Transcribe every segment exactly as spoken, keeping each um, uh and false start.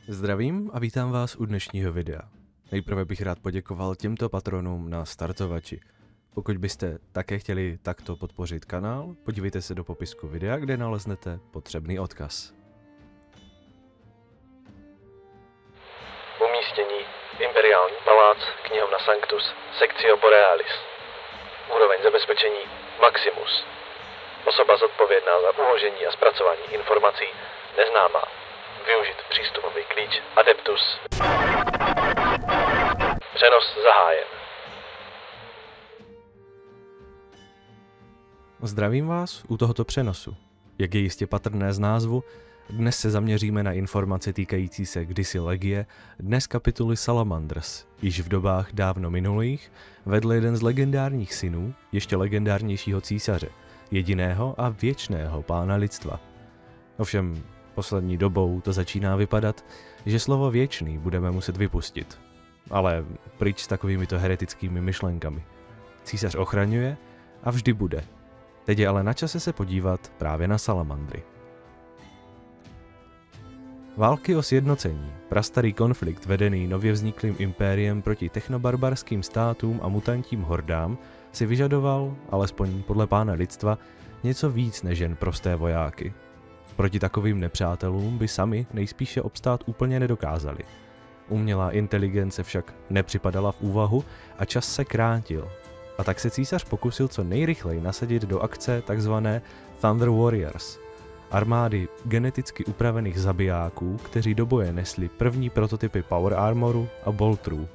Zdravím a vítám vás u dnešního videa. Nejprve bych rád poděkoval těmto patronům na startovači. Pokud byste také chtěli takto podpořit kanál, podívejte se do popisku videa, kde naleznete potřebný odkaz. Umístění Imperiální palác, knihovna Sanctus, Sectio Borealis. Úroveň zabezpečení Maximus. Osoba zodpovědná za uložení a zpracování informací neznámá. Využit přístupový klíč Adeptus. Přenos zahájen. Zdravím vás u tohoto přenosu. Jak je jistě patrné z názvu, dnes se zaměříme na informace týkající se kdysi Legie, dnes kapituly Salamanders. Již v dobách dávno minulých vedl jeden z legendárních synů, ještě legendárnějšího císaře, jediného a věčného pána lidstva. Ovšem, poslední dobou to začíná vypadat, že slovo věčný budeme muset vypustit. Ale pryč s takovýmito heretickými myšlenkami. Císař ochraňuje a vždy bude. Teď je ale na čase se podívat právě na salamandry. Války o sjednocení, prastarý konflikt vedený nově vzniklým impériem proti technobarbarským státům a mutantím hordám, si vyžadoval, alespoň podle pána lidstva, něco víc než jen prosté vojáky. Proti takovým nepřátelům by sami nejspíše obstát úplně nedokázali. Umělá inteligence však nepřipadala v úvahu a čas se krátil. A tak se císař pokusil co nejrychleji nasadit do akce tzv. Thunder Warriors, armády geneticky upravených zabijáků, kteří do boje nesli první prototypy Power Armoru a Boltrů.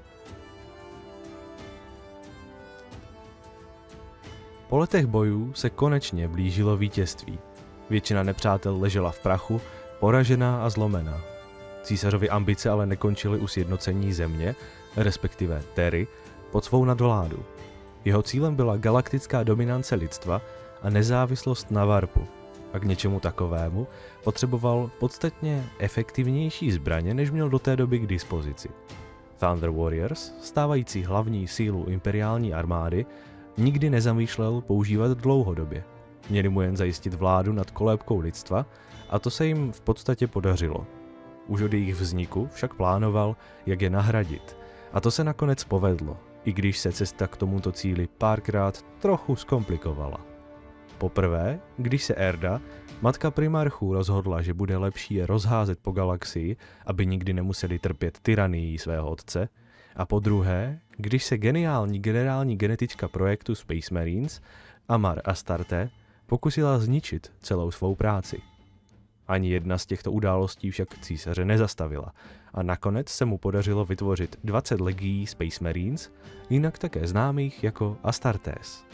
Po letech bojů se konečně blížilo vítězství. Většina nepřátel ležela v prachu, poražená a zlomená. Císařovy ambice ale nekončily u sjednocení země, respektive Terry, pod svou nadvládu. Jeho cílem byla galaktická dominance lidstva a nezávislost na varpu. A k něčemu takovému potřeboval podstatně efektivnější zbraně, než měl do té doby k dispozici. Thunder Warriors, stávající hlavní sílu imperiální armády, nikdy nezamýšlel používat dlouhodobě. Měli mu jen zajistit vládu nad kolébkou lidstva a to se jim v podstatě podařilo. Už od jejich vzniku však plánoval, jak je nahradit. A to se nakonec povedlo, i když se cesta k tomuto cíli párkrát trochu zkomplikovala. Poprvé, když se Erda, matka primarchů, rozhodla, že bude lepší je rozházet po galaxii, aby nikdy nemuseli trpět tyranii svého otce, a po druhé, když se geniální generální genetička projektu Space Marines, Amar Astarte, pokusila zničit celou svou práci. Ani jedna z těchto událostí však císaře nezastavila a nakonec se mu podařilo vytvořit dvacet legií Space Marines, jinak také známých jako Astartes.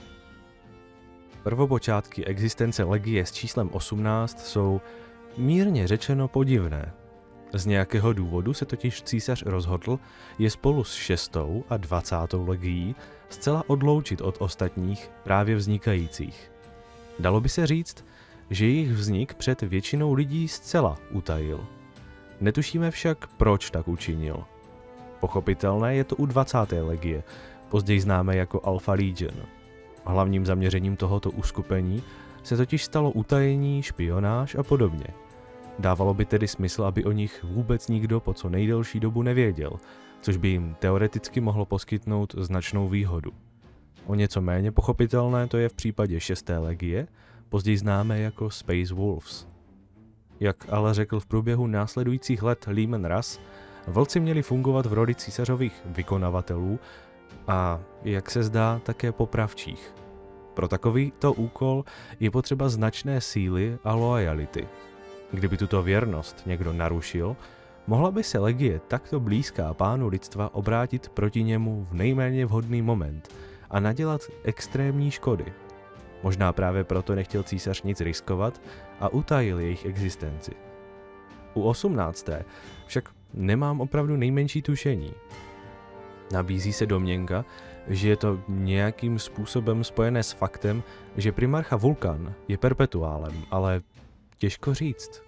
Prvopočátky existence legie s číslem osmnáct jsou mírně řečeno podivné. Z nějakého důvodu se totiž císař rozhodl je spolu s šestou a dvacátou legií zcela odloučit od ostatních právě vznikajících. Dalo by se říct, že jejich vznik před většinou lidí zcela utajil. Netušíme však, proč tak učinil. Pochopitelné je to u dvacáté legie, později známé jako Alpha Legion. Hlavním zaměřením tohoto uskupení se totiž stalo utajení, špionáž a podobně. Dávalo by tedy smysl, aby o nich vůbec nikdo po co nejdelší dobu nevěděl, což by jim teoreticky mohlo poskytnout značnou výhodu. O něco méně pochopitelné to je v případě šesté legie, později známé jako Space Wolves. Jak ale řekl v průběhu následujících let Leman Russ, vlci měli fungovat v roli císařových vykonavatelů a, jak se zdá, také popravčích. Pro takovýto úkol je potřeba značné síly a loajality. Kdyby tuto věrnost někdo narušil, mohla by se legie takto blízká pánu lidstva obrátit proti němu v nejméně vhodný moment a nadělat extrémní škody. Možná právě proto nechtěl císař nic riskovat a utajil jejich existenci. U osmnácté však nemám opravdu nejmenší tušení. Nabízí se domněnka, že je to nějakým způsobem spojené s faktem, že primarcha Vulkan je perpetuálem, ale těžko říct.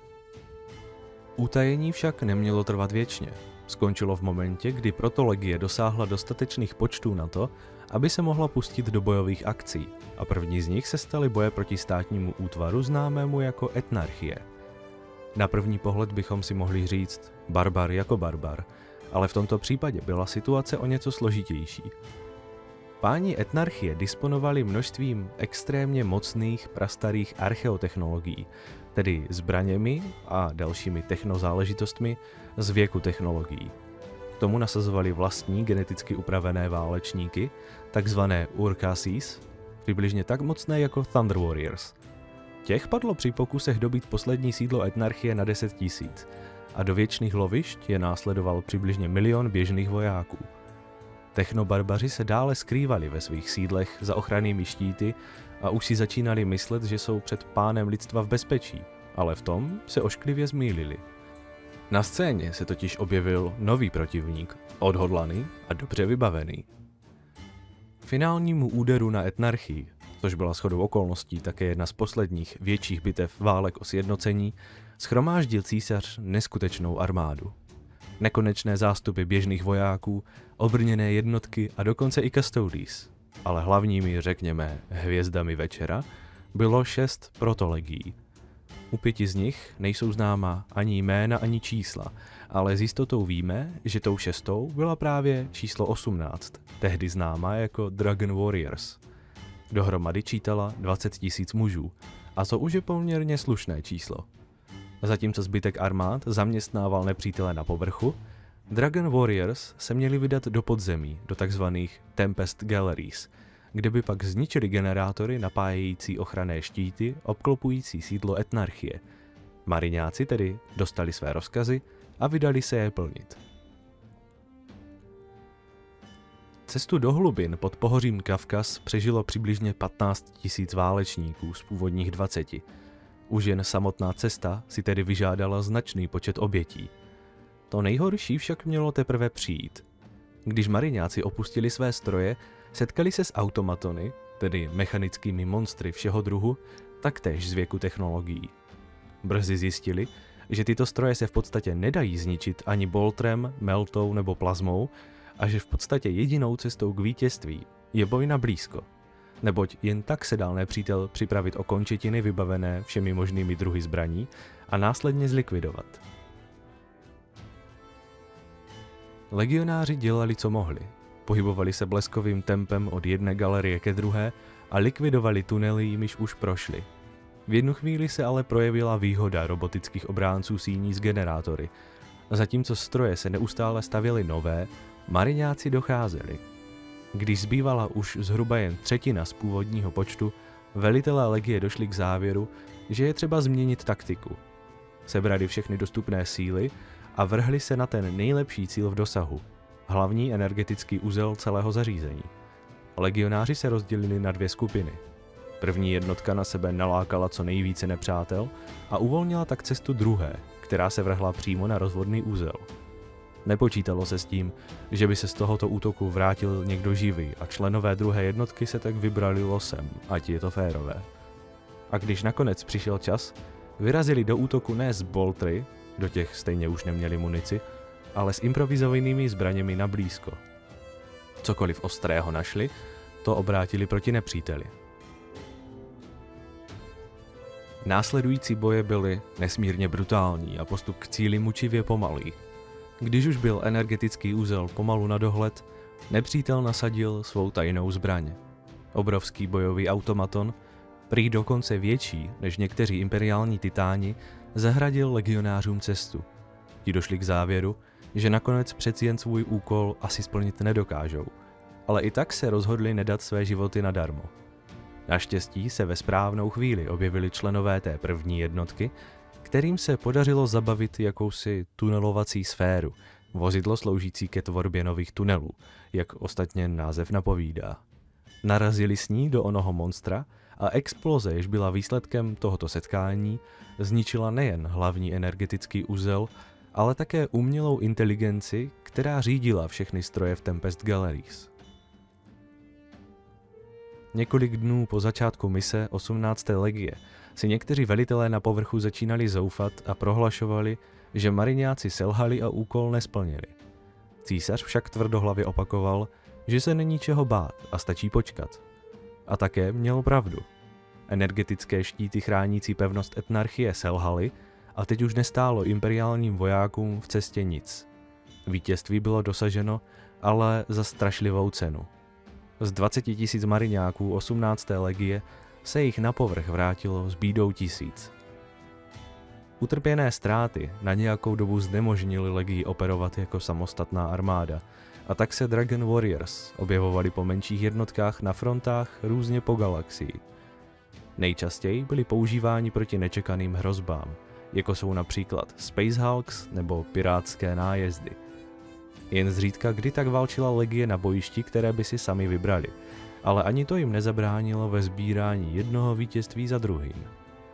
Utajení však nemělo trvat věčně. Skončilo v momentě, kdy proto legie dosáhla dostatečných počtů na to, aby se mohla pustit do bojových akcí, a první z nich se staly boje proti státnímu útvaru známému jako Etnarchie. Na první pohled bychom si mohli říct barbar jako barbar, ale v tomto případě byla situace o něco složitější. Páni etnarchie disponovali množstvím extrémně mocných prastarých archeotechnologií, tedy zbraněmi a dalšími technozáležitostmi z věku technologií. K tomu nasazovali vlastní geneticky upravené válečníky, takzvané Urkasis, přibližně tak mocné jako Thunder Warriors. Těch padlo při pokusech dobít poslední sídlo etnarchie na deset tisíc a do věčných lovišť je následoval přibližně milion běžných vojáků. Technobarbaři se dále skrývali ve svých sídlech za ochrannými štíty a už si začínali myslet, že jsou před pánem lidstva v bezpečí, ale v tom se ošklivě zmýlili. Na scéně se totiž objevil nový protivník, odhodlaný a dobře vybavený. Finálnímu úderu na etnarchii, což byla shodou okolností také jedna z posledních větších bitev válek o sjednocení, shromáždil císař neskutečnou armádu. Nekonečné zástupy běžných vojáků, obrněné jednotky a dokonce i custodies, ale hlavními, řekněme, hvězdami večera, bylo šest protolegií. U pěti z nich nejsou známa ani jména, ani čísla, ale s jistotou víme, že tou šestou byla právě číslo osmnáct, tehdy známá jako Dragon Warriors. Dohromady čítala dvacet tisíc mužů, a to už je poměrně slušné číslo. Zatímco zbytek armád zaměstnával nepřítele na povrchu, Dragon Warriors se měli vydat do podzemí, do takzvaných Tempest Galleries, kde by pak zničili generátory napájející ochranné štíty obklopující sídlo etnarchie. Mariňáci tedy dostali své rozkazy a vydali se je plnit. Cestu do hlubin pod pohořím Kavkaz přežilo přibližně patnáct tisíc válečníků z původních dvaceti. Už jen samotná cesta si tedy vyžádala značný počet obětí. To nejhorší však mělo teprve přijít. Když mariňáci opustili své stroje, setkali se s automatony, tedy mechanickými monstry všeho druhu, taktéž z věku technologií. Brzy zjistili, že tyto stroje se v podstatě nedají zničit ani boltrem, meltou nebo plazmou a že v podstatě jedinou cestou k vítězství je boj na blízko. Neboť jen tak se dal nepřítel připravit o končetiny vybavené všemi možnými druhy zbraní a následně zlikvidovat. Legionáři dělali, co mohli. Pohybovali se bleskovým tempem od jedné galerie ke druhé a likvidovali tunely, jimiž už prošli. V jednu chvíli se ale projevila výhoda robotických obránců síní s generátory. Zatímco stroje se neustále stavěly nové, mariňáci docházeli. Když zbývala už zhruba jen třetina z původního počtu, velitelé legie došli k závěru, že je třeba změnit taktiku. Sebrali všechny dostupné síly a vrhli se na ten nejlepší cíl v dosahu, hlavní energetický uzel celého zařízení. Legionáři se rozdělili na dvě skupiny. První jednotka na sebe nalákala co nejvíce nepřátel a uvolnila tak cestu druhé, která se vrhla přímo na rozvodný úzel. Nepočítalo se s tím, že by se z tohoto útoku vrátil někdo živý a členové druhé jednotky se tak vybrali losem, ať je to férové. A když nakonec přišel čas, vyrazili do útoku ne z boltry, do těch stejně už neměli munici, ale s improvizovanými zbraněmi na blízko. Cokoliv ostrého našli, to obrátili proti nepříteli. Následující boje byly nesmírně brutální a postup k cíli mučivě pomalý. Když už byl energetický úzel pomalu na dohled, nepřítel nasadil svou tajnou zbraň. Obrovský bojový automaton, prý dokonce větší než někteří imperiální titáni, zahradil legionářům cestu. Ti došli k závěru, že nakonec přeci jen svůj úkol asi splnit nedokážou, ale i tak se rozhodli nedat své životy nadarmo. Naštěstí se ve správnou chvíli objevili členové té první jednotky, kterým se podařilo zabavit jakousi tunelovací sféru, vozidlo sloužící ke tvorbě nových tunelů, jak ostatně název napovídá. Narazili s ní do onoho monstra a exploze, jež byla výsledkem tohoto setkání, zničila nejen hlavní energetický uzel, ale také umělou inteligenci, která řídila všechny stroje v Tempest Galleries. Několik dnů po začátku mise osmnácté legie si někteří velitelé na povrchu začínali zoufat a prohlašovali, že mariňáci selhali a úkol nesplnili. Císař však tvrdohlavě opakoval, že se není čeho bát a stačí počkat. A také měl pravdu. Energetické štíty chránící pevnost etnarchie selhaly a teď už nestálo imperiálním vojákům v cestě nic. Vítězství bylo dosaženo, ale za strašlivou cenu. Z dvaceti tisíc mariňáků osmnácté legie se jich na povrch vrátilo s bídou tisíc. Utrpěné ztráty na nějakou dobu znemožnily legii operovat jako samostatná armáda, a tak se Dragon Warriors objevovali po menších jednotkách na frontách různě po galaxii. Nejčastěji byli používáni proti nečekaným hrozbám, jako jsou například Space Hulks nebo pirátské nájezdy. Jen zřídka kdy tak válčila legie na bojišti, které by si sami vybrali, ale ani to jim nezabránilo ve sbírání jednoho vítězství za druhým.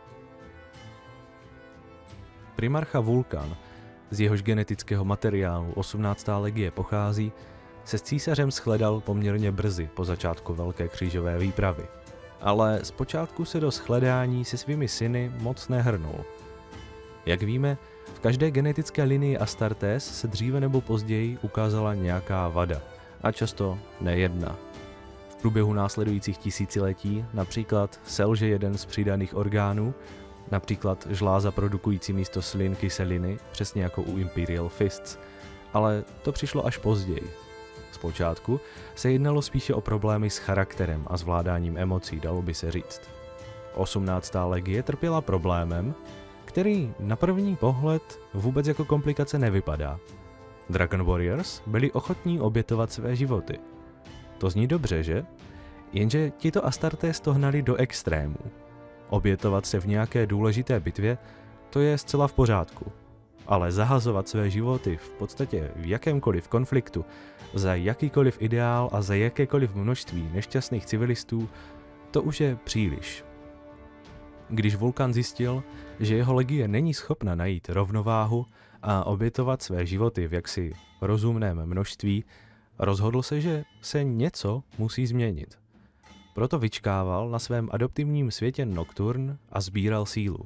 Primarcha Vulkan, z jehož genetického materiálu osmnáctá legie pochází, se s císařem shledal poměrně brzy po začátku Velké křížové výpravy. Ale zpočátku se do shledání se svými syny moc nehrnul. Jak víme, v každé genetické linii Astartes se dříve nebo později ukázala nějaká vada, a často nejedna. V průběhu následujících tisíciletí například selže jeden z přidaných orgánů, například žláza produkující místo slin kyseliny, přesně jako u Imperial Fists, ale to přišlo až později. Zpočátku se jednalo spíše o problémy s charakterem a zvládáním emocí, dalo by se říct. osmnáctá legie trpěla problémem, který na první pohled vůbec jako komplikace nevypadá. Dragon Warriors byli ochotní obětovat své životy. To zní dobře, že? Jenže tito Astartes to hnali do extrémů. Obětovat se v nějaké důležité bitvě, to je zcela v pořádku. Ale zahazovat své životy v podstatě v jakémkoliv konfliktu, za jakýkoliv ideál a za jakékoliv množství nešťastných civilistů, to už je příliš. Když Vulkan zjistil, že jeho legie není schopna najít rovnováhu a obětovat své životy v jaksi rozumném množství, rozhodl se, že se něco musí změnit. Proto vyčkával na svém adoptivním světě Nocturne a sbíral sílu.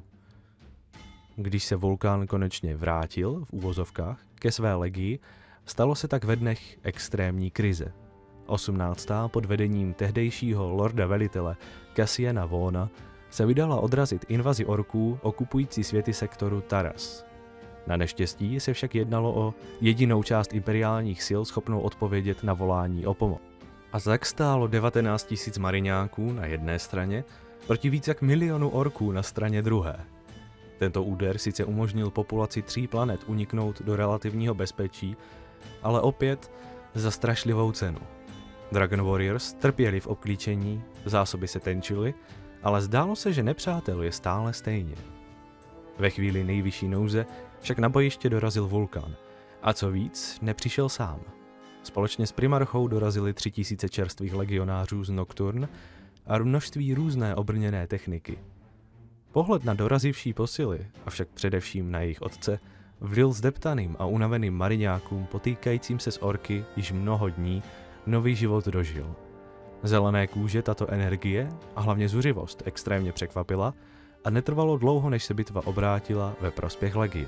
Když se Vulkan konečně vrátil, v úvozovkách, ke své legii, stalo se tak ve dnech extrémní krize. osmnáctá pod vedením tehdejšího lorda velitele Cassiana Vona se vydala odrazit invazi orků okupující světy sektoru Taras. Na neštěstí se však jednalo o jedinou část imperiálních sil schopnou odpovědět na volání o pomoc. A tak stálo devatenáct tisíc mariňáků na jedné straně proti víc jak milionu orků na straně druhé. Tento úder sice umožnil populaci tří planet uniknout do relativního bezpečí, ale opět za strašlivou cenu. Dragon Warriors trpěli v obklíčení, zásoby se tenčily, ale zdálo se, že nepřátel je stále stejně. Ve chvíli nejvyšší nouze však na bojiště dorazil Vulkan. A co víc, nepřišel sám. Společně s Primarchou dorazili tři tisíce čerstvých legionářů z Nocturne a množství různé obrněné techniky. Pohled na dorazivší posily, avšak především na jejich otce, vlil zdeptaným a unaveným mariňákům potýkajícím se s orky již mnoho dní nový život dožil. Zelené kůže tato energie a hlavně zuřivost extrémně překvapila a netrvalo dlouho, než se bitva obrátila ve prospěch legie.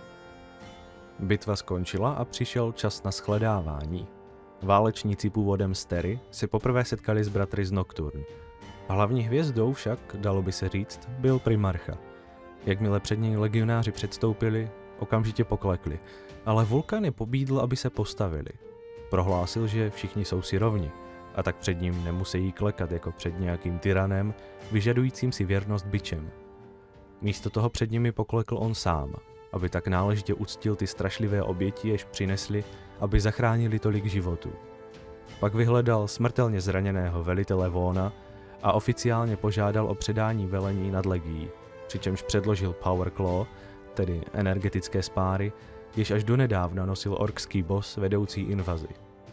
Bitva skončila a přišel čas na shledávání. Válečníci původem z Terry se poprvé setkali s bratry z Nocturne. Hlavní hvězdou však, dalo by se říct, byl Primarcha. Jakmile před něj legionáři předstoupili, okamžitě poklekli, ale Vulkan je pobídl, aby se postavili. Prohlásil, že všichni jsou si rovni, a tak před ním nemusí klekat jako před nějakým tyranem, vyžadujícím si věrnost bičem. Místo toho před nimi poklekl on sám, aby tak náležitě uctil ty strašlivé oběti, jež přinesli, aby zachránili tolik životů. Pak vyhledal smrtelně zraněného velitele Vona a oficiálně požádal o předání velení nad legií, přičemž předložil Power Claw, tedy energetické spáry, jež až donedávna nosil orkský boss vedoucí invazi.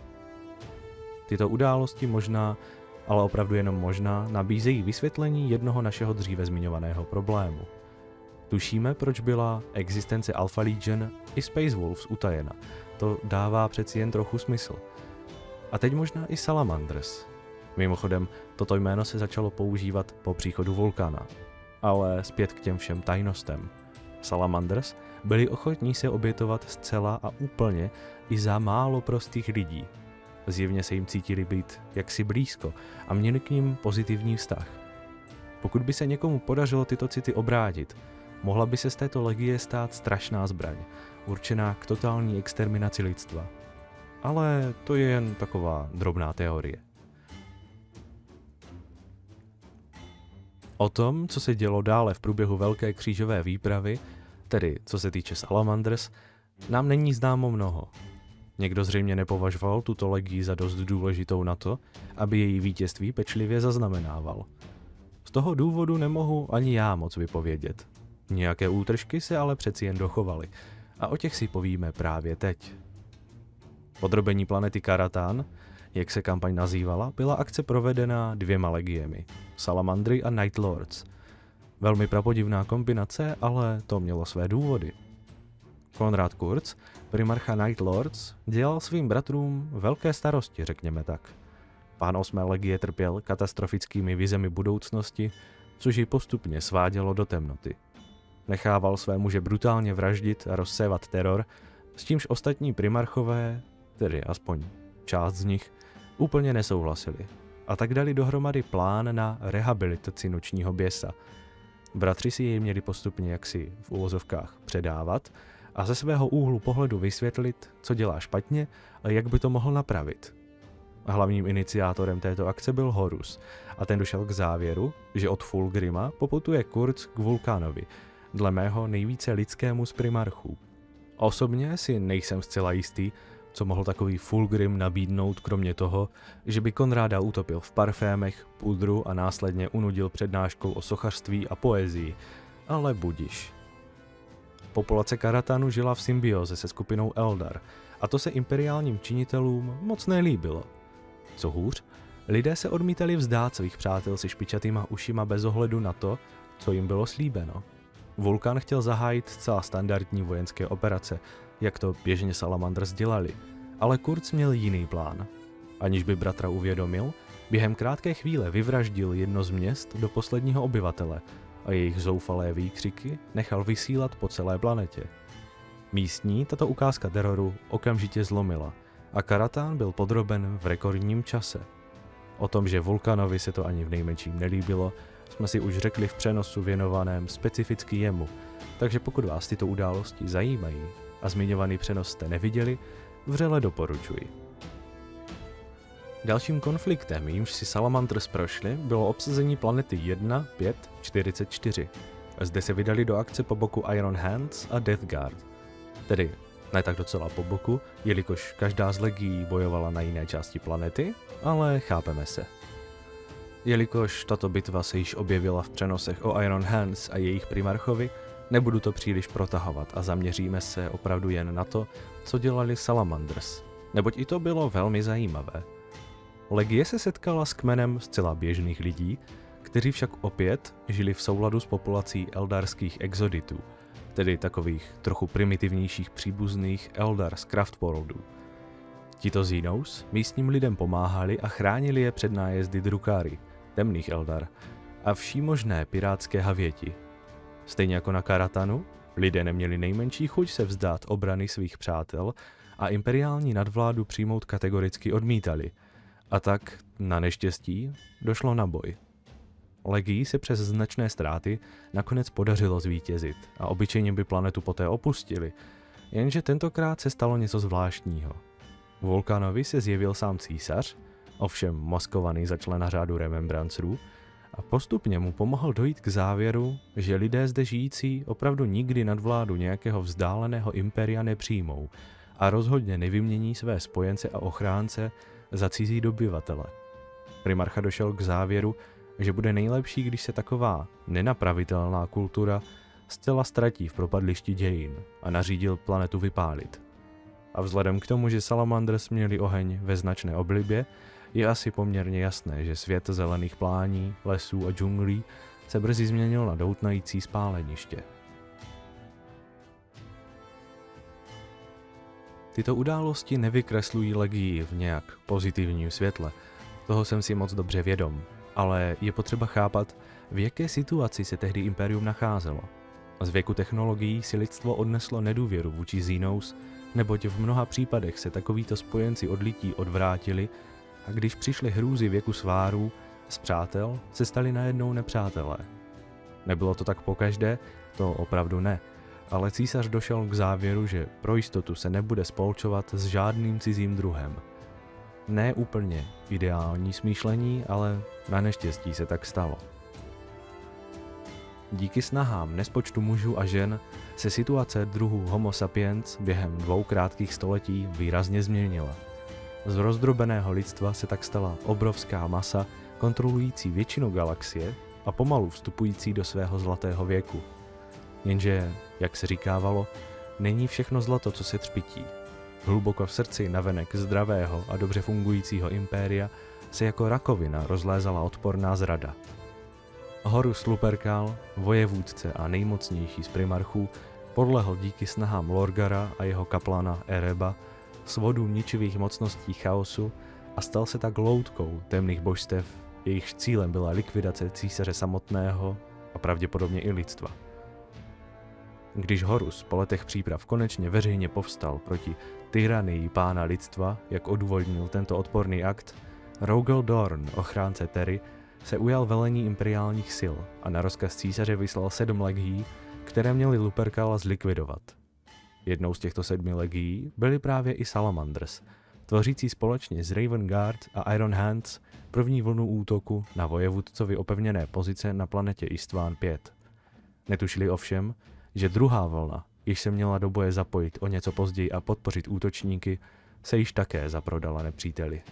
Tyto události možná, ale opravdu jenom možná, nabízejí vysvětlení jednoho našeho dříve zmiňovaného problému. Tušíme, proč byla existence Alpha Legion i Space Wolves utajena. To dává přeci jen trochu smysl. A teď možná i Salamanders. Mimochodem, toto jméno se začalo používat po příchodu Vulkana. Ale zpět k těm všem tajnostem. Salamanders byli ochotní se obětovat zcela a úplně i za málo prostých lidí. Zjevně se jim cítili být jaksi blízko a měli k nim pozitivní vztah. Pokud by se někomu podařilo tyto city obrátit, mohla by se z této legie stát strašná zbraň, určená k totální exterminaci lidstva. Ale to je jen taková drobná teorie. O tom, co se dělo dále v průběhu Velké křížové výpravy, tedy co se týče Salamanders, nám není známo mnoho. Někdo zřejmě nepovažoval tuto legii za dost důležitou na to, aby její vítězství pečlivě zaznamenával. Z toho důvodu nemohu ani já moc vypovědět. Nějaké útržky se ale přeci jen dochovaly a o těch si povíme právě teď. Podrobení planety Karatán, jak se kampaň nazývala, byla akce provedena dvěma legiemi, Salamandry a Night Lords. Velmi prapodivná kombinace, ale to mělo své důvody. Konrad Kurz, primarcha Night Lords, dělal svým bratrům velké starosti, řekněme tak. Pán osmé legie trpěl katastrofickými vizemi budoucnosti, což ji postupně svádělo do temnoty. Nechával své muže brutálně vraždit a rozsévat teror, s čímž ostatní primarchové, tedy aspoň část z nich, úplně nesouhlasili. A tak dali dohromady plán na rehabilitaci nočního běsa. Bratři si jej měli postupně jaksi v uvozovkách předávat a ze svého úhlu pohledu vysvětlit, co dělá špatně a jak by to mohl napravit. Hlavním iniciátorem této akce byl Horus a ten došel k závěru, že od Fulgrima poputuje Kurz k Vulkánovi, dle mého nejvíce lidskému z primarchů. Osobně si nejsem zcela jistý, co mohl takový Fulgrim nabídnout kromě toho, že by Konráda utopil v parfémech, pudru a následně unudil přednáškou o sochařství a poezii, ale budiš. Populace Karatánu žila v symbioze se skupinou Eldar a to se imperiálním činitelům moc nelíbilo. Co hůř, lidé se odmítali vzdát svých přátel se špičatýma ušima bez ohledu na to, co jim bylo slíbeno. Vulkan chtěl zahájit zcela standardní vojenské operace, jak to běžně Salamanders dělali, ale Kurz měl jiný plán. Aniž by bratra uvědomil, během krátké chvíle vyvraždil jedno z měst do posledního obyvatele a jejich zoufalé výkřiky nechal vysílat po celé planetě. Místní tato ukázka teroru okamžitě zlomila a Karatán byl podroben v rekordním čase. O tom, že Vulkanovi se to ani v nejmenším nelíbilo, jsme si už řekli v přenosu věnovaném specificky jemu, takže pokud vás tyto události zajímají a zmiňovaný přenos jste neviděli, vřele doporučuji. Dalším konfliktem, jímž si Salamanders prošli, bylo obsazení planety jedna pět čtyřicet čtyři. Zde se vydali do akce po boku Iron Hands a Death Guard. Tedy ne tak docela po boku, jelikož každá z legií bojovala na jiné části planety, ale chápeme se. Jelikož tato bitva se již objevila v přenosech o Iron Hands a jejich primarchovi, nebudu to příliš protahovat a zaměříme se opravdu jen na to, co dělali Salamanders, neboť i to bylo velmi zajímavé. Legie se setkala s kmenem zcela běžných lidí, kteří však opět žili v souladu s populací eldarských exoditů, tedy takových trochu primitivnějších příbuzných Eldar z Craftworldu. Tito Xenos místním lidem pomáhali a chránili je před nájezdy Drukhari, temných Eldar, a vší možné pirátské havěti. Stejně jako na Karatanu, lidé neměli nejmenší chuť se vzdát obrany svých přátel a imperiální nadvládu přijmout kategoricky odmítali, a tak, na neštěstí, došlo na boj. Legii se přes značné ztráty nakonec podařilo zvítězit a obyčejně by planetu poté opustili, jenže tentokrát se stalo něco zvláštního. Vulkanovi se zjevil sám císař, ovšem maskovaný za člena řádu Remembrancerů, a postupně mu pomohl dojít k závěru, že lidé zde žijící opravdu nikdy nadvládu nějakého vzdáleného imperia nepřijmou a rozhodně nevymění své spojence a ochránce za cizí dobyvatele. Primarcha došel k závěru, že bude nejlepší, když se taková nenapravitelná kultura zcela ztratí v propadlišti dějin a nařídil planetu vypálit. A vzhledem k tomu, že Salamanders měli oheň ve značné oblibě, je asi poměrně jasné, že svět zelených plání, lesů a džunglí se brzy změnil na doutnající spáleniště. Tyto události nevykreslují legii v nějak pozitivním světle, toho jsem si moc dobře vědom, ale je potřeba chápat, v jaké situaci se tehdy impérium nacházelo. Z věku technologií si lidstvo odneslo nedůvěru vůči Xenos, neboť v mnoha případech se takovýto spojenci odlití odvrátili a když přišly hrůzy věku svárů, z přátel se stali najednou nepřátelé. Nebylo to tak pokaždé, to opravdu ne, ale císař došel k závěru, že pro jistotu se nebude spolčovat s žádným cizím druhem. Ne úplně ideální smýšlení, ale na neštěstí se tak stalo. Díky snahám nespočtu mužů a žen se situace druhu Homo sapiens během dvou krátkých století výrazně změnila. Z rozdrobeného lidstva se tak stala obrovská masa kontrolující většinu galaxie a pomalu vstupující do svého zlatého věku. Jenže, jak se říkávalo, není všechno zlato, co se třpytí. Hluboko v srdci navenek zdravého a dobře fungujícího impéria se jako rakovina rozlézala odporná zrada. Horus Lupercal, vojevůdce a nejmocnější z primarchů, podlehl díky snahám Lorgara a jeho kaplana Ereba svodu ničivých mocností chaosu a stal se tak loutkou temných božstev, jejichž cílem byla likvidace císaře samotného a pravděpodobně i lidstva. Když Horus po letech příprav konečně veřejně povstal proti tyranii pána lidstva, jak odůvodnil tento odporný akt, Rogel Dorn, ochránce Terry, se ujal velení imperiálních sil a na rozkaz císaře vyslal sedm legií, které měly Lupercala zlikvidovat. Jednou z těchto sedmi legií byly právě i Salamanders, tvořící společně s Raven Guard a Iron Hands první vlnu útoku na vojevůdcovi opevněné pozice na planetě Istvan pět. Netušili ovšem, že druhá vlna, již se měla do boje zapojit o něco později a podpořit útočníky, se již také zaprodala nepříteli.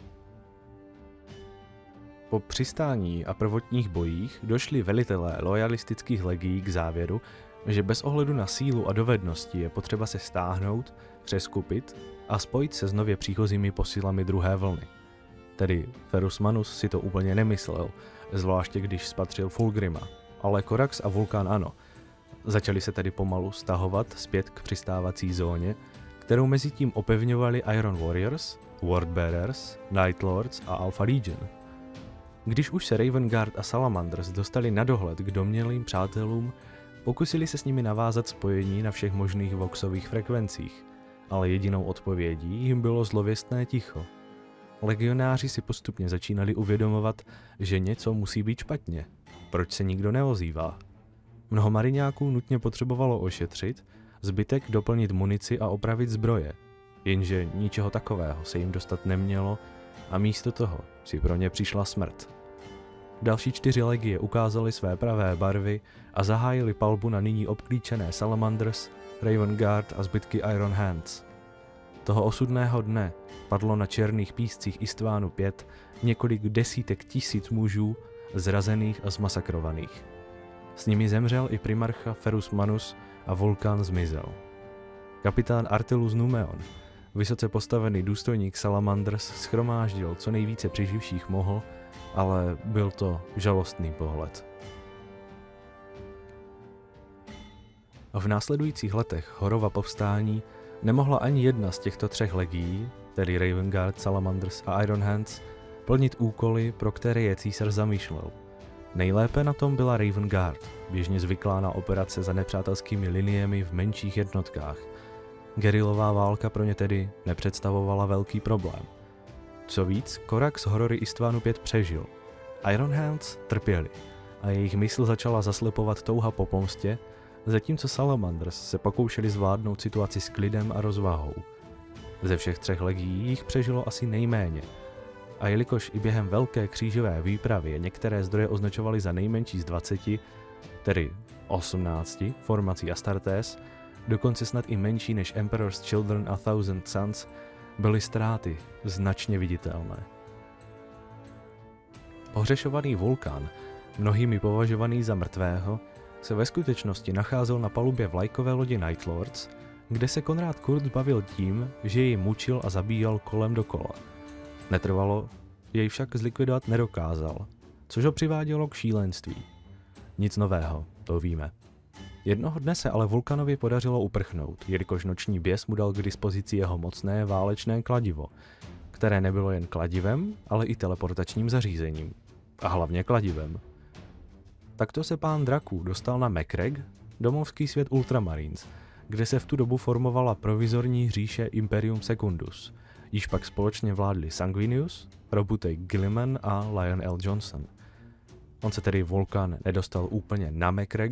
Po přistání a prvotních bojích došli velitelé lojalistických legií k závěru, že bez ohledu na sílu a dovednosti je potřeba se stáhnout, přeskupit a spojit se s nově příchozími posílami druhé vlny. Tedy Ferus Manus si to úplně nemyslel, zvláště když spatřil Fulgrima, ale Corax a Vulkan ano. Začali se tedy pomalu stahovat zpět k přistávací zóně, kterou mezi tím opevňovali Iron Warriors, Wordbearers, Night Lords a Alpha Legion. Když už se Raven Guard a Salamanders dostali na dohled k domnělým přátelům, pokusili se s nimi navázat spojení na všech možných voxových frekvencích, ale jedinou odpovědí jim bylo zlověstné ticho. Legionáři si postupně začínali uvědomovat, že něco musí být špatně. Proč se nikdo neozývá? Mnoho mariňáků nutně potřebovalo ošetřit, zbytek doplnit munici a opravit zbroje, jenže ničeho takového se jim dostat nemělo a místo toho si pro ně přišla smrt. Další čtyři legie ukázaly své pravé barvy a zahájili palbu na nyní obklíčené Salamanders, Raven Guard a zbytky Iron Hands. Toho osudného dne padlo na černých píscích Istvánu pět několik desítek tisíc mužů zrazených a zmasakrovaných. S nimi zemřel i primarcha Ferus Manus a Vulkan zmizel. Kapitán Artillus Numeon, vysoce postavený důstojník Salamanders, shromáždil co nejvíce přeživších mohl, ale byl to žalostný pohled. V následujících letech Horova povstání nemohla ani jedna z těchto třech legií, tedy Raven Guard, Salamanders a Iron Hands, plnit úkoly, pro které je císař zamýšlel. Nejlépe na tom byla Raven Guard, běžně zvyklá na operace za nepřátelskými liniemi v menších jednotkách. Gerilová válka pro ně tedy nepředstavovala velký problém. Co víc, Corax horory Istvánu pět přežil. Iron Hands trpěli a jejich mysl začala zaslepovat touha po pomstě, zatímco Salamanders se pokoušeli zvládnout situaci s klidem a rozvahou. Ze všech třech legií jich přežilo asi nejméně. A jelikož i během velké křížové výpravy je některé zdroje označovaly za nejmenší z dvaceti, tedy osmnácti formací Astartes, dokonce snad i menší než Emperor's Children a Thousand Suns, byly ztráty značně viditelné. Pohřešovaný Vulkan, mnohými považovaný za mrtvého, se ve skutečnosti nacházel na palubě vlajkové lodi Night Lords, kde se Konrad Kurz bavil tím, že jej mučil a zabíjal kolem dokola. Netrvalo, jej však zlikvidovat nedokázal, což ho přivádělo k šílenství. Nic nového, to víme. Jednoho dne se ale Vulkanovi podařilo uprchnout, jelikož noční běs mu dal k dispozici jeho mocné válečné kladivo, které nebylo jen kladivem, ale i teleportačním zařízením. A hlavně kladivem. Takto se pán draků dostal na Macragge, domovský svět Ultramarines, kde se v tu dobu formovala provizorní říše Imperium Secundus, již pak společně vládli Sanguinius, Robutej Gilliman a Lion L. Johnson. On se tedy Vulkan nedostal úplně na Macragge,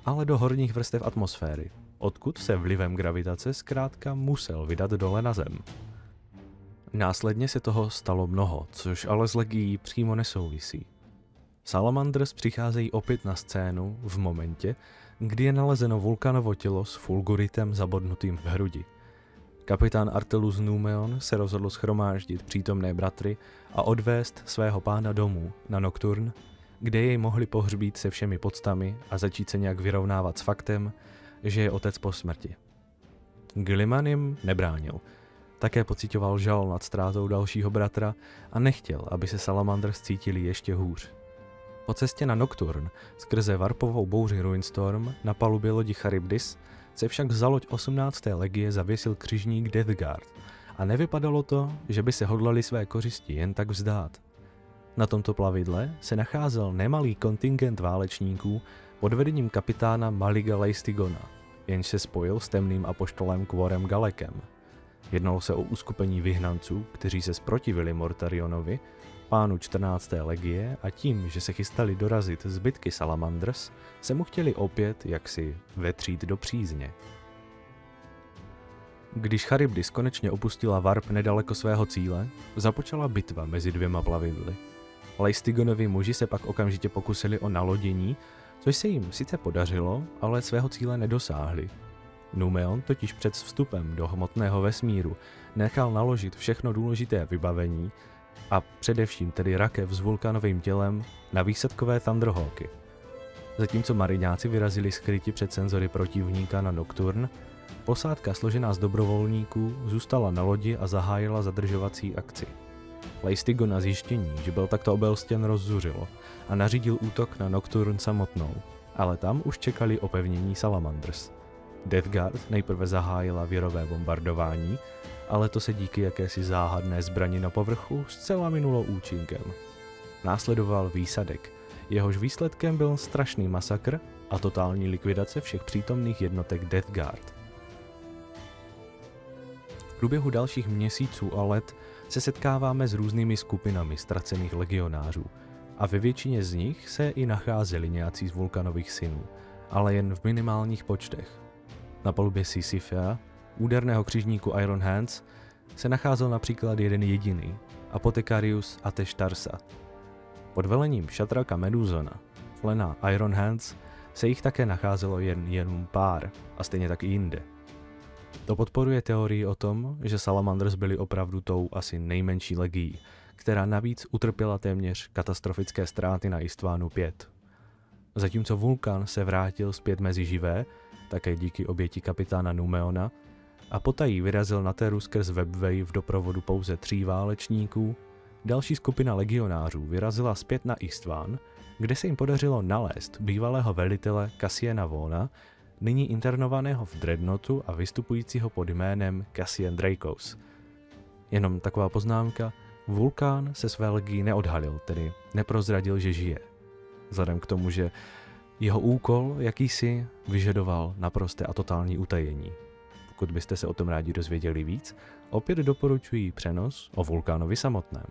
ale do horních vrstev atmosféry, odkud se vlivem gravitace zkrátka musel vydat dole na Zem. Následně se toho stalo mnoho, což ale s legií přímo nesouvisí. Salamanders přicházejí opět na scénu v momentě, kdy je nalezeno vulkanovo tělo s fulguritem zabodnutým v hrudi. Kapitán Artelus Numeon se rozhodl shromáždit přítomné bratry a odvést svého pána domů na Nocturne, kde jej mohli pohřbít se všemi poctami a začít se nějak vyrovnávat s faktem, že je otec po smrti. Gilliman jim nebránil. Také pociťoval žal nad ztrátou dalšího bratra a nechtěl, aby se Salamanders cítili ještě hůř. Po cestě na Nocturne skrze varpovou bouři Ruinstorm na palubě lodi Charybdis se však za loď osmnácté legie zavěsil křižník Death Guard a nevypadalo to, že by se hodlali své kořisti jen tak vzdát. Na tomto plavidle se nacházel nemalý kontingent válečníků pod vedením kapitána Maliga Leistigona, jenž se spojil s temným apoštolem Quarem Galekem. Jednalo se o uskupení vyhnanců, kteří se zprotivili Mortarionovi, pánu čtrnácté legie, a tím, že se chystali dorazit zbytky Salamanders, se mu chtěli opět jaksi vetřít do přízně. Když Charybdis konečně opustila varp nedaleko svého cíle, započala bitva mezi dvěma plavidly. Leistigonovi muži se pak okamžitě pokusili o nalodění, což se jim sice podařilo, ale svého cíle nedosáhli. Numeon totiž před vstupem do hmotného vesmíru nechal naložit všechno důležité vybavení, a především tedy rakev s vulkanovým tělem, na výsadkové Thunderhawky. Zatímco mariňáci vyrazili skryti před senzory protivníka na Nocturne, posádka složená z dobrovolníků zůstala na lodi a zahájila zadržovací akci. Leistigon na zjištění, že byl takto obelstěn, rozzuřilo a nařídil útok na Nocturne samotnou, ale tam už čekali opevnění Salamanders. Death Guard nejprve zahájila věrové bombardování, ale to se díky jakési záhadné zbrani na povrchu zcela minulo účinkem. Následoval výsadek, jehož výsledkem byl strašný masakr a totální likvidace všech přítomných jednotek Death Guard. V průběhu dalších měsíců a let se setkáváme s různými skupinami ztracených legionářů a ve většině z nich se i nacházeli nějací z vulkanových synů, ale jen v minimálních počtech. Na palubě Sisyphea, úderného křižníku Iron Hands, se nacházel například jeden jediný, Apothecarius Ateš Tarsa. Pod velením Shadraka Meduzona, Flena Iron Hands, se jich také nacházelo jen jenom pár, a stejně tak i jinde. To podporuje teorii o tom, že Salamanders byli opravdu tou asi nejmenší legií, která navíc utrpěla téměř katastrofické ztráty na Istvánu pět. Zatímco Vulkan se vrátil zpět mezi živé, také díky oběti kapitána Numeona, a potají vyrazil na Teru skrz Webway v doprovodu pouze tří válečníků, další skupina legionářů vyrazila zpět na István, kde se jim podařilo nalézt bývalého velitele Cassiana Vona, nyní internovaného v Dreadnoughtu a vystupujícího pod jménem Cassian Dracos. Jenom taková poznámka, Vulkán se své legii neodhalil, tedy neprozradil, že žije. Vzhledem k tomu, že jeho úkol jakýsi vyžadoval naprosté a totální utajení. Pokud byste se o tom rádi dozvěděli víc, opět doporučuji přenos o Vulkánovi samotném.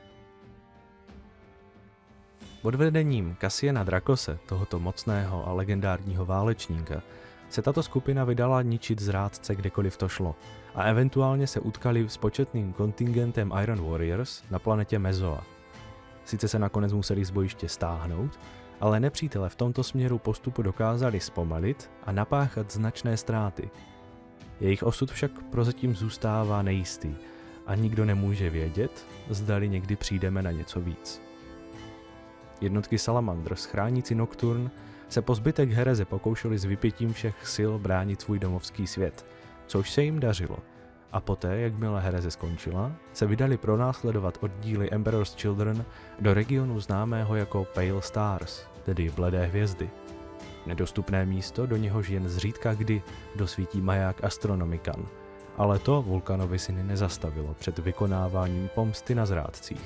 Pod vedením Cassiana Dracose, tohoto mocného a legendárního válečníka, se tato skupina vydala ničit zrádce kdekoliv to šlo a eventuálně se utkali s početným kontingentem Iron Warriors na planetě Mezoa. Sice se nakonec museli z bojiště stáhnout, ale nepřítele v tomto směru postupu dokázali zpomalit a napáchat značné ztráty. Jejich osud však prozatím zůstává nejistý a nikdo nemůže vědět, zdali někdy přijdeme na něco víc. Jednotky Salamanders chránící Nocturne se po zbytek hereze pokoušeli s vypětím všech sil bránit svůj domovský svět, což se jim dařilo, a poté, jakmile hereze skončila, se vydali pronásledovat oddíly Emperor's Children do regionu známého jako Pale Stars, tedy bledé hvězdy. Nedostupné místo, do něhož jen zřídka kdy dosvítí maják Astronomican, ale to Vulkanovi syny nezastavilo před vykonáváním pomsty na zrádcích.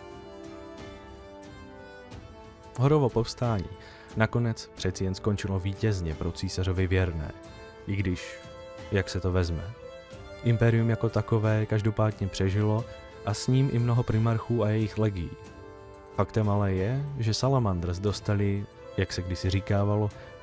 Horovo povstání nakonec přeci jen skončilo vítězně pro císařovi věrné, i když, jak se to vezme. Imperium jako takové každopádně přežilo a s ním i mnoho primarchů a jejich legií. Faktem ale je, že Salamanders dostali, jak se kdysi říkávalo,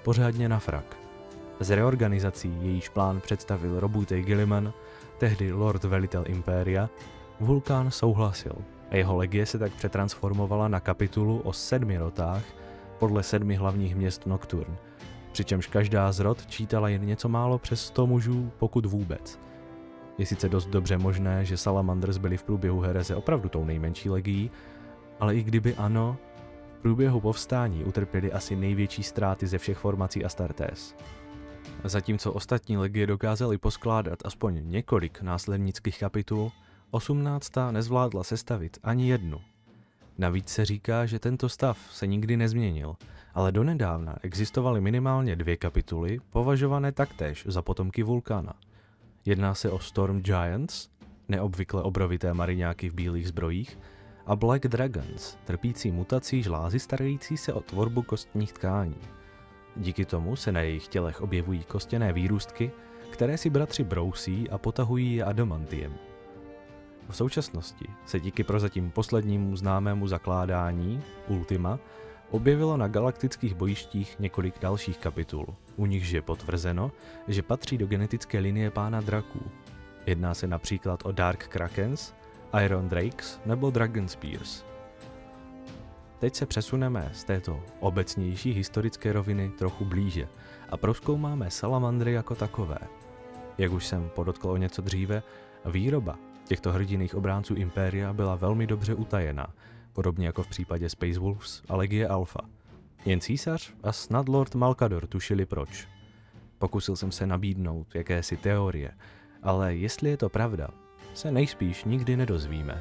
pořádně na frak. S reorganizací, jejíž plán představil Robutej Guilliman, tehdy lord velitel Impéria, Vulkán souhlasil a jeho legie se tak přetransformovala na kapitulu o sedmi rotách podle sedmi hlavních měst Nocturne, přičemž každá z rot čítala jen něco málo přes sto mužů, pokud vůbec. Je sice dost dobře možné, že Salamanders byli v průběhu hereze opravdu tou nejmenší legií, ale i kdyby ano, v průběhu povstání utrpěli asi největší ztráty ze všech formací Astartés. Zatímco ostatní legie dokázaly poskládat aspoň několik následnických kapitul, osmnáctá nezvládla sestavit ani jednu. Navíc se říká, že tento stav se nikdy nezměnil, ale donedávna existovaly minimálně dvě kapituly, považované taktéž za potomky Vulkána. Jedná se o Storm Giants, neobvykle obrovité mariňáky v bílých zbrojích, a Black Dragons, trpící mutací žlázy starající se o tvorbu kostních tkání. Díky tomu se na jejich tělech objevují kostěné výrůstky, které si bratři brousí a potahují je adamantiem. V současnosti se díky prozatím poslednímu známému zakládání, Ultima, objevilo na galaktických bojištích několik dalších kapitul, u nichž je potvrzeno, že patří do genetické linie pána draků. Jedná se například o Dark Krakens, Iron Drakes nebo Dragon Spears. Teď se přesuneme z této obecnější historické roviny trochu blíže a prozkoumáme salamandry jako takové. Jak už jsem podotkl o něco dříve, výroba těchto hrdinných obránců Impéria byla velmi dobře utajená, podobně jako v případě Space Wolves a Legie Alpha. Jen císař a snad Lord Malkador tušili proč. Pokusil jsem se nabídnout jakési teorie, ale jestli je to pravda, se nejspíš nikdy nedozvíme.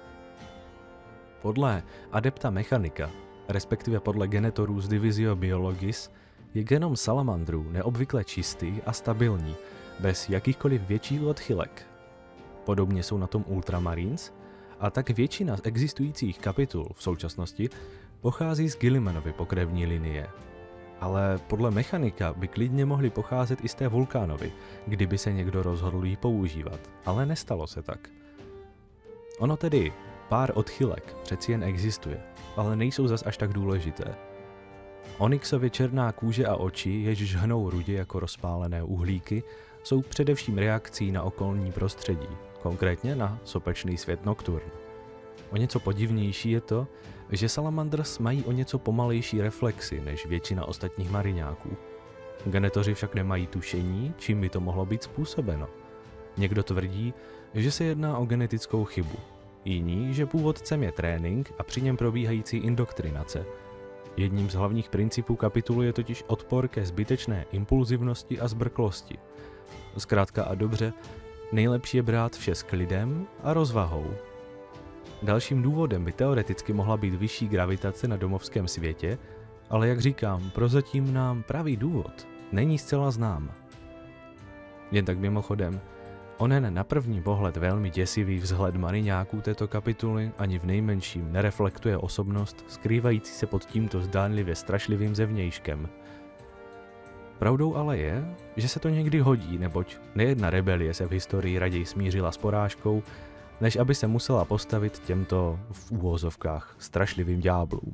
Podle Adepta Mechanika, respektive podle genetorů z Divisio Biologis, je genom salamandrů neobvykle čistý a stabilní, bez jakýchkoliv větších odchylek. Podobně jsou na tom Ultramarines, a tak většina z existujících kapitul v současnosti pochází z Guillimanovy pokrevní linie. Ale podle Mechanika by klidně mohly pocházet i z té Vulkánovy, kdyby se někdo rozhodl ji používat, ale nestalo se tak. Ono tedy pár odchylek přeci jen existuje, ale nejsou zas až tak důležité. Onyxově černá kůže a oči, jež žhnou rudě jako rozpálené uhlíky, jsou především reakcí na okolní prostředí, konkrétně na sopečný svět Nocturne. O něco podivnější je to, že Salamanders mají o něco pomalejší reflexy než většina ostatních mariňáků. Genetoři však nemají tušení, čím by to mohlo být způsobeno. Někdo tvrdí, že se jedná o genetickou chybu, jiní, že původcem je trénink a při něm probíhající indoktrinace. Jedním z hlavních principů kapituly je totiž odpor ke zbytečné impulzivnosti a zbrklosti. Zkrátka a dobře, nejlepší je brát vše s klidem a rozvahou. Dalším důvodem by teoreticky mohla být vyšší gravitace na domovském světě, ale jak říkám, prozatím nám pravý důvod není zcela znám. Jen tak mimochodem, onen na první pohled velmi děsivý vzhled mariňáků této kapituly ani v nejmenším nereflektuje osobnost skrývající se pod tímto zdánlivě strašlivým zevnějškem. Pravdou ale je, že se to někdy hodí, neboť nejedna rebelie se v historii raději smířila s porážkou, než aby se musela postavit těmto v úvozovkách strašlivým ďáblům.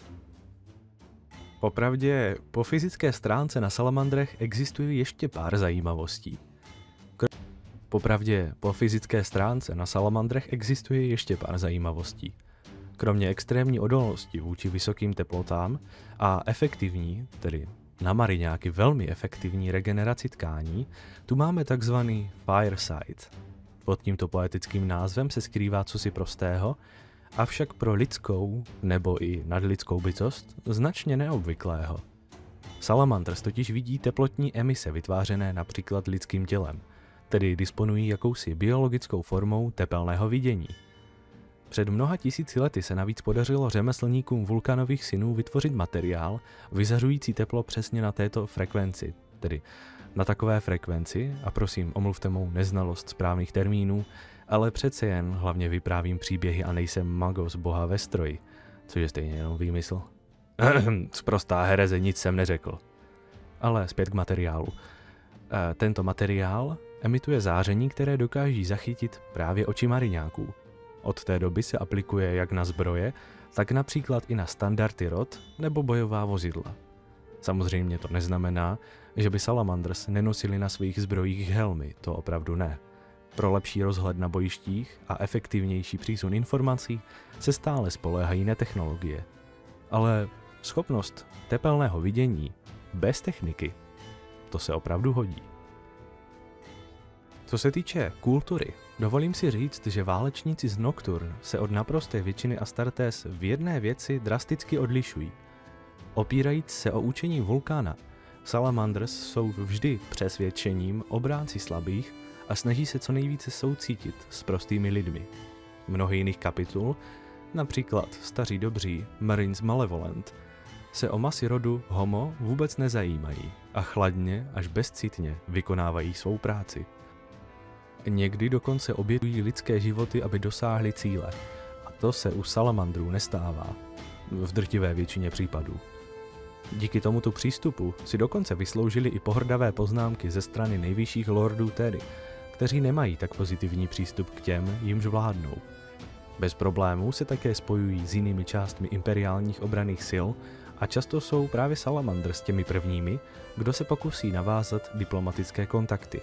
Popravdě, po fyzické stránce na salamandrech existuje ještě pár zajímavostí. Popravdě, po fyzické stránce na salamandrech existuje ještě pár zajímavostí. Kromě extrémní odolnosti vůči vysokým teplotám a efektivní, tedy na mariňáky velmi efektivní regeneraci tkání, tu máme takzvaný Fireside. Pod tímto poetickým názvem se skrývá cosi prostého, avšak pro lidskou nebo i nadlidskou bytost značně neobvyklého. Salamanders totiž vidí teplotní emise vytvářené například lidským tělem, tedy disponují jakousi biologickou formou tepelného vidění. Před mnoha tisíci lety se navíc podařilo řemeslníkům Vulkanových synů vytvořit materiál vyzařující teplo přesně na této frekvenci, tedy na takové frekvenci, a prosím, omluvte mou neznalost správných termínů, ale přece jen hlavně vyprávím příběhy a nejsem magos boha ve stroji, což je stejně jenom výmysl. Sprostá hereze, nic jsem neřekl. Ale zpět k materiálu. E, tento materiál emituje záření, které dokáží zachytit právě oči mariňáků. Od té doby se aplikuje jak na zbroje, tak například i na standardy rot nebo bojová vozidla. Samozřejmě to neznamená, že by Salamanders nenosili na svých zbrojích helmy, to opravdu ne. Pro lepší rozhled na bojištích a efektivnější přísun informací se stále spoléhají na technologie. Ale schopnost tepelného vidění bez techniky, to se opravdu hodí. Co se týče kultury, dovolím si říct, že válečníci z Nocturne se od naprosté většiny Astartés v jedné věci drasticky odlišují. Opírajíc se o učení Vulkána, Salamanders jsou vždy přesvědčením obránci slabých a snaží se co nejvíce soucítit s prostými lidmi. Mnoho jiných kapitul, například staří dobří Marines Malevolent, se o masy rodu Homo vůbec nezajímají a chladně až bezcitně vykonávají svou práci. Někdy dokonce obětují lidské životy, aby dosáhli cíle. A to se u salamandrů nestává. V drtivé většině případů. Díky tomuto přístupu si dokonce vysloužili i pohrdavé poznámky ze strany nejvyšších lordů Tedy, kteří nemají tak pozitivní přístup k těm, jimž vládnou. Bez problémů se také spojují s jinými částmi imperiálních obranných sil a často jsou právě Salamanders těmi prvními, kdo se pokusí navázat diplomatické kontakty.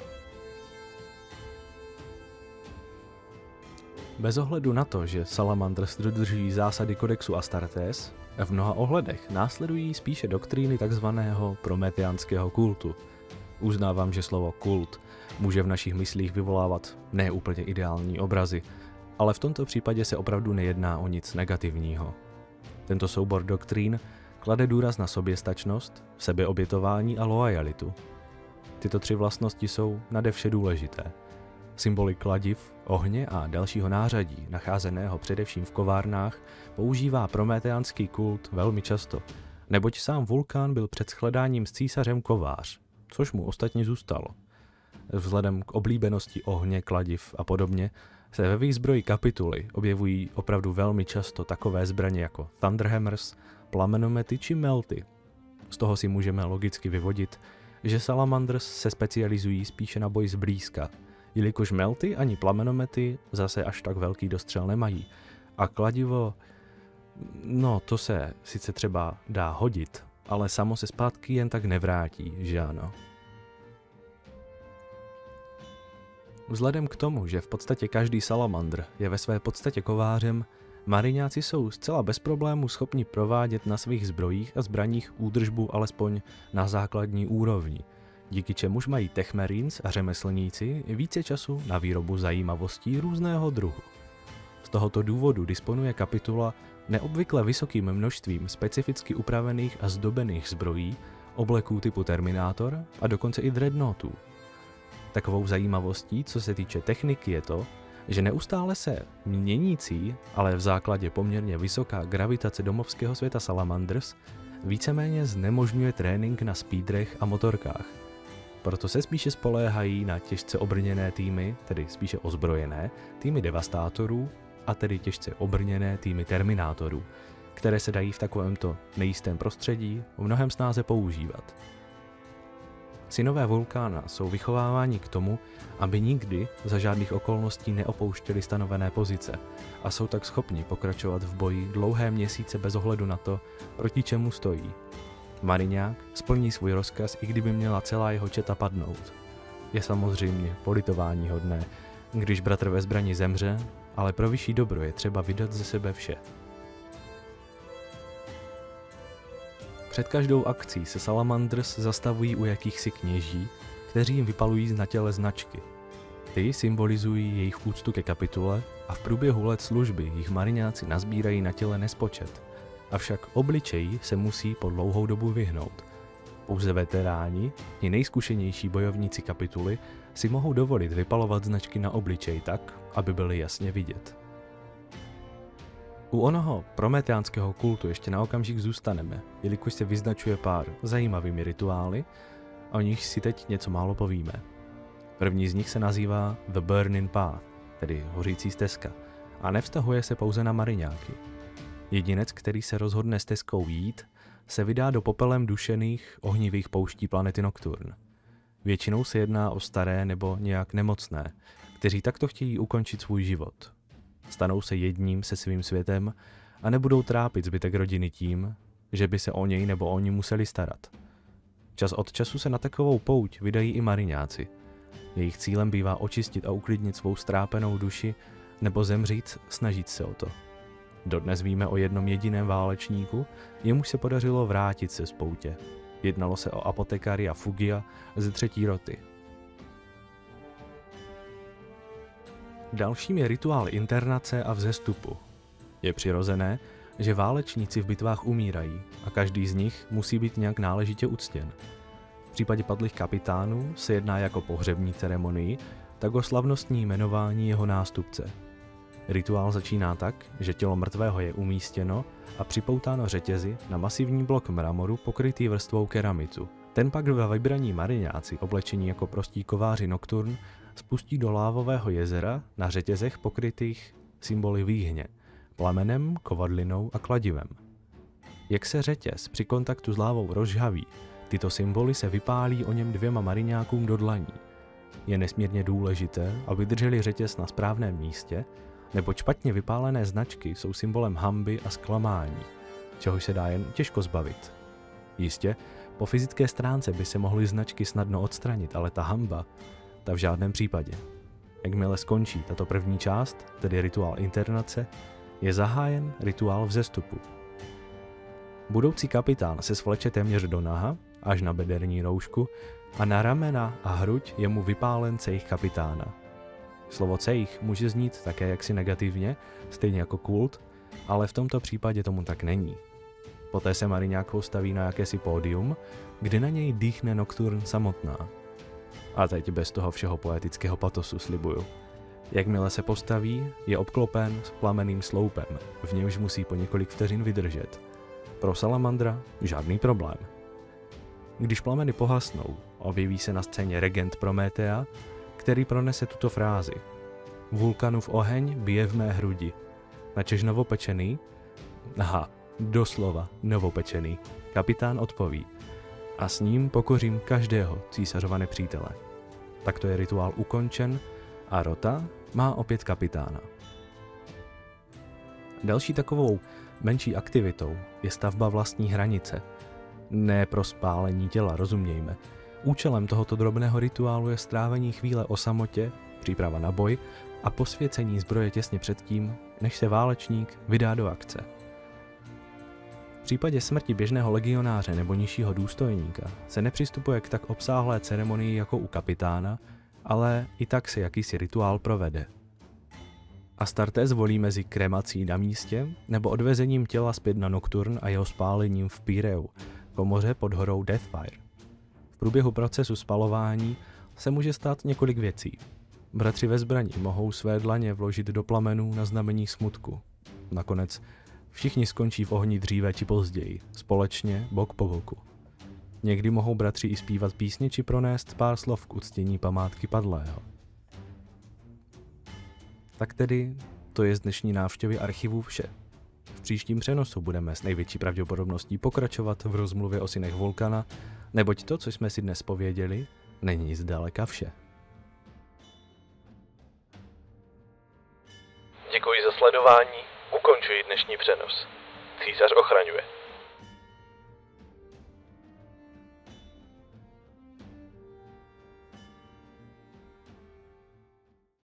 Bez ohledu na to, že Salamanders dodržují zásady kodexu Astartés, v mnoha ohledech následují spíše doktríny takzvaného prometeánského kultu. Uznávám, že slovo kult může v našich myslích vyvolávat neúplně ideální obrazy, ale v tomto případě se opravdu nejedná o nic negativního. Tento soubor doktrín klade důraz na soběstačnost, sebeobětování a loajalitu. Tyto tři vlastnosti jsou nade vše důležité. Symboly kladiv, ohně a dalšího nářadí, nacházeného především v kovárnách, používá prometeánský kult velmi často, neboť sám Vulkán byl před shledáním s císařem kovář, což mu ostatně zůstalo. Vzhledem k oblíbenosti ohně, kladiv a podobně se ve výzbroji kapituly objevují opravdu velmi často takové zbraně jako Thunderhammers, plamenomety či melty. Z toho si můžeme logicky vyvodit, že Salamanders se specializují spíše na boj zblízka, jelikož melty ani plamenomety zase až tak velký dostřel nemají. A kladivo, no to se sice třeba dá hodit, ale samo se zpátky jen tak nevrátí, že ano. Vzhledem k tomu, že v podstatě každý salamandr je ve své podstatě kovářem, mariňáci jsou zcela bez problémů schopni provádět na svých zbrojích a zbraních údržbu alespoň na základní úrovni, díky čemuž mají Tech Marines a řemeslníci více času na výrobu zajímavostí různého druhu. Z tohoto důvodu disponuje kapitula neobvykle vysokým množstvím specificky upravených a zdobených zbrojí, obleků typu Terminátor a dokonce i dreadnoughtů. Takovou zajímavostí, co se týče techniky, je to, že neustále se měnící, ale v základě poměrně vysoká gravitace domovského světa Salamanders víceméně znemožňuje trénink na speedrech a motorkách. Proto se spíše spoléhají na těžce obrněné týmy, tedy spíše ozbrojené, týmy devastátorů a tedy těžce obrněné týmy terminátorů, které se dají v takovémto nejistém prostředí mnohem snáze používat. Synové Vulkána jsou vychováváni k tomu, aby nikdy za žádných okolností neopouštěli stanovené pozice a jsou tak schopni pokračovat v boji dlouhé měsíce bez ohledu na to, proti čemu stojí. Mariňák splní svůj rozkaz, i kdyby měla celá jeho četa padnout. Je samozřejmě politováníhodné, když bratr ve zbrani zemře, ale pro vyšší dobro je třeba vydat ze sebe vše. Před každou akcí se Salamanders zastavují u jakýchsi kněží, kteří jim vypalují na těle značky. Ty symbolizují jejich úctu ke kapitule a v průběhu let služby jich mariňáci nazbírají na těle nespočet. Avšak obličeji se musí po dlouhou dobu vyhnout. Pouze veteráni i nejzkušenější bojovníci kapituly si mohou dovolit vypalovat značky na obličej tak, aby byly jasně vidět. U onoho prometeánského kultu ještě na okamžik zůstaneme, jelikož se vyznačuje pár zajímavými rituály, a o nich si teď něco málo povíme. První z nich se nazývá The Burning Path, tedy hořící stezka, a nevztahuje se pouze na mariňáky. Jedinec, který se rozhodne stezkou jít, se vydá do popelem dušených, ohnivých pouští planety Nocturne. Většinou se jedná o staré nebo nějak nemocné, kteří takto chtějí ukončit svůj život. Stanou se jedním se svým světem a nebudou trápit zbytek rodiny tím, že by se o něj nebo oni museli starat. Čas od času se na takovou pouť vydají i mariňáci. Jejich cílem bývá očistit a uklidnit svou strápenou duši nebo zemřít, snažit se o to. Dodnes víme o jednom jediném válečníku, jemuž se podařilo vrátit se z poutě. Jednalo se o apotekária Fugia ze třetí roty. Dalším je rituál internace a vzestupu. Je přirozené, že válečníci v bitvách umírají a každý z nich musí být nějak náležitě uctěn. V případě padlých kapitánů se jedná jak o pohřební ceremonii, tak o slavnostní jmenování jeho nástupce. Rituál začíná tak, že tělo mrtvého je umístěno a připoutáno řetězy na masivní blok mramoru pokrytý vrstvou keramitu. Ten pak dva vybraní mariňáci, oblečení jako prostí kováři Nocturne, spustí do lávového jezera na řetězech pokrytých symboly výhně, plamenem, kovadlinou a kladivem. Jak se řetěz při kontaktu s lávou rozžhaví, tyto symboly se vypálí o něm dvěma mariňákům do dlaní. Je nesmírně důležité, aby drželi řetěz na správném místě, neboť špatně vypálené značky jsou symbolem hanby a zklamání, čehož se dá jen těžko zbavit. Jistě, po fyzické stránce by se mohly značky snadno odstranit, ale ta hanba, ta v žádném případě. Jakmile skončí tato první část, tedy rituál internace, je zahájen rituál vzestupu. Budoucí kapitán se svleče téměř do naha, až na bederní roušku, a na ramena a hruď je mu vypálen cejch kapitána. Slovo cejch může znít také jaksi negativně, stejně jako kult, ale v tomto případě tomu tak není. Poté se mariňák postaví na jakési pódium, kde na něj dýchne Nocturne samotná. A teď bez toho všeho poetického patosu slibuju. Jakmile se postaví, je obklopen s plamenným sloupem, v němž musí po několik vteřin vydržet. Pro salamandra žádný problém. Když plameny pohasnou, objeví se na scéně regent Prométea, který pronese tuto frázi. Vulkanův oheň bije v mé hrudi. Načež novopečený? Aha, doslova novopečený. Kapitán odpoví. A s ním pokořím každého císařova nepřítele. Takto je rituál ukončen a rota má opět kapitána. Další takovou menší aktivitou je stavba vlastní hranice. Ne pro spálení těla, rozumějme. Účelem tohoto drobného rituálu je strávení chvíle o samotě, příprava na boj a posvěcení zbroje těsně předtím, než se válečník vydá do akce. V případě smrti běžného legionáře nebo nižšího důstojníka se nepřistupuje k tak obsáhlé ceremonii jako u kapitána, ale i tak se jakýsi rituál provede. Astartes volí mezi kremací na místě nebo odvezením těla zpět na Nocturne a jeho spálením v Pyreu, komoře pod horou Deathfire. V průběhu procesu spalování se může stát několik věcí. Bratři ve zbraní mohou své dlaně vložit do plamenů na znamení smutku. Nakonec všichni skončí v ohni dříve či později, společně, bok po boku. Někdy mohou bratři i zpívat písně či pronést pár slov k uctění památky padlého. Tak tedy, to je z dnešní návštěvy archivů vše. V příštím přenosu budeme s největší pravděpodobností pokračovat v rozmluvě o synech Vulkana, neboť to, co jsme si dnes pověděli, není zdaleka vše. Děkuji za sledování, ukončuji dnešní přenos. Císař ochraňuje.